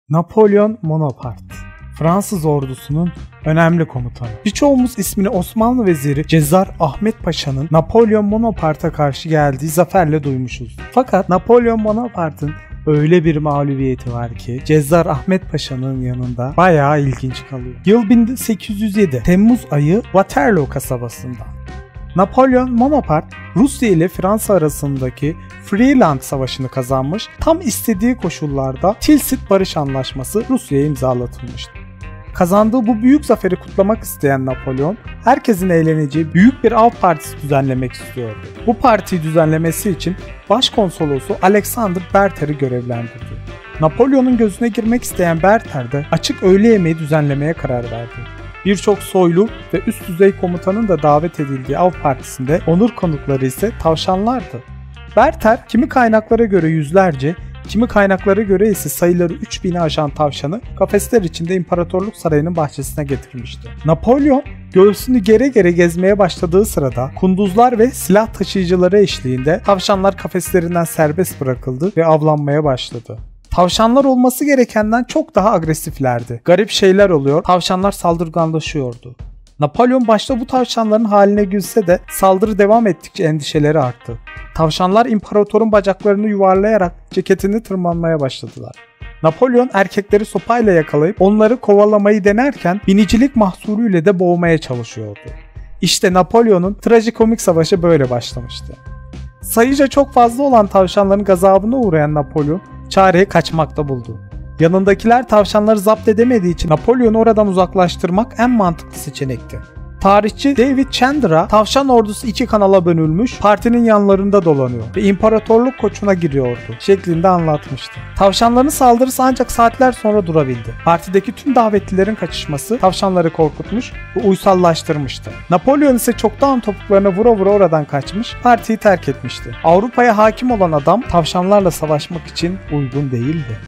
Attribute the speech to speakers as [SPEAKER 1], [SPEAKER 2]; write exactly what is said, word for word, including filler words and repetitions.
[SPEAKER 1] Napolyon Bonaparte, Fransız ordusunun önemli komutanı. Birçoğumuz ismini Osmanlı veziri Cezzar Ahmet Paşa'nın Napolyon Bonaparte'a karşı geldiği zaferle duymuşuz. Fakat Napolyon Bonaparte'ın öyle bir mağlubiyeti var ki Cezzar Ahmet Paşa'nın yanında bayağı ilginç kalıyor. Yıl bin sekiz yüz yedi, Temmuz ayı, Waterloo kasabasında. Napolyon Bonaparte, Rusya ile Fransa arasındaki Friedland Savaşı'nı kazanmış, tam istediği koşullarda Tilsit Barış Anlaşması Rusya'ya imzalatılmıştı. Kazandığı bu büyük zaferi kutlamak isteyen Napolyon, herkesin eğleneceği büyük bir av partisi düzenlemek istiyordu. Bu partiyi düzenlemesi için Başkonsolosu Alexander Berter'i görevlendirdi. Napolyon'un gözüne girmek isteyen Berter de açık öğle yemeği düzenlemeye karar verdi. Birçok soylu ve üst düzey komutanın da davet edildiği av partisinde onur konukları ise tavşanlardı. Berter, kimi kaynaklara göre yüzlerce, kimi kaynaklara göre ise sayıları üç bini aşan tavşanı kafesler içinde İmparatorluk Sarayı'nın bahçesine getirmişti. Napolyon, göğsünü gere gere gezmeye başladığı sırada kunduzlar ve silah taşıyıcıları eşliğinde tavşanlar kafeslerinden serbest bırakıldı ve avlanmaya başladı. Tavşanlar olması gerekenden çok daha agresiflerdi. Garip şeyler oluyor, tavşanlar saldırganlaşıyordu. Napolyon başta bu tavşanların haline gülse de saldırı devam ettikçe endişeleri arttı. Tavşanlar imparatorun bacaklarını yuvarlayarak ceketini tırmanmaya başladılar. Napolyon erkekleri sopayla yakalayıp onları kovalamayı denerken binicilik mahsulüyle de boğmaya çalışıyordu. İşte Napolyon'un trajikomik savaşı böyle başlamıştı. Sayıca çok fazla olan tavşanların gazabına uğrayan Napolyon çareyi kaçmakta buldu. Yanındakiler tavşanları zapt edemediği için Napolyon'u oradan uzaklaştırmak en mantıklı seçenekti. Tarihçi David Chandra, tavşan ordusu iki kanala bölünmüş, partinin yanlarında dolanıyor ve imparatorluk koçuna giriyordu şeklinde anlatmıştı. Tavşanların saldırısı ancak saatler sonra durabildi. Partideki tüm davetlilerin kaçışması tavşanları korkutmuş ve uysallaştırmıştı. Napolyon ise çoktan topuklarına vura vura oradan kaçmış, partiyi terk etmişti. Avrupa'ya hakim olan adam tavşanlarla savaşmak için uygun değildi.